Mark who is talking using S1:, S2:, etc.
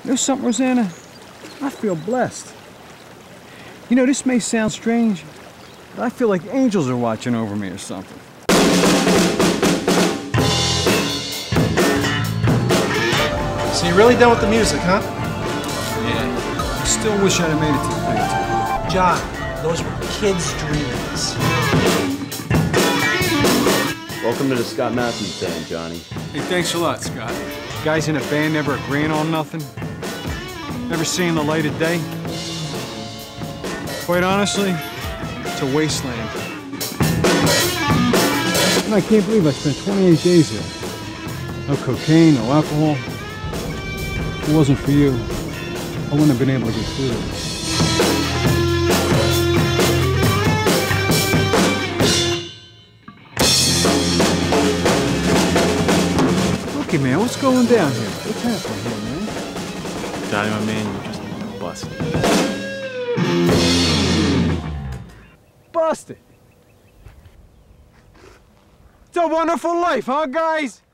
S1: You know something, Rosanna? I feel blessed. You know, this may sound strange, but I feel like angels are watching over me or something.
S2: So you're really done with the music, huh?
S1: Yeah. I still wish I'd have made it to the big time.
S2: John, those were kids' dreams.
S3: Welcome to the Scott Matthews Band, Johnny.
S1: Hey, thanks a lot, Scott. Guys in a band never agreeing on nothing. Never seeing the light of day. Quite honestly, it's a wasteland. And I can't believe I spent 28 days there. No cocaine, no alcohol. If it wasn't for you, I wouldn't have been able to get through this. Okay, man, what's going down here? What's happening here, man?
S4: Johnny, my man, you're just busted.
S1: Busted. It's a wonderful life, huh, guys?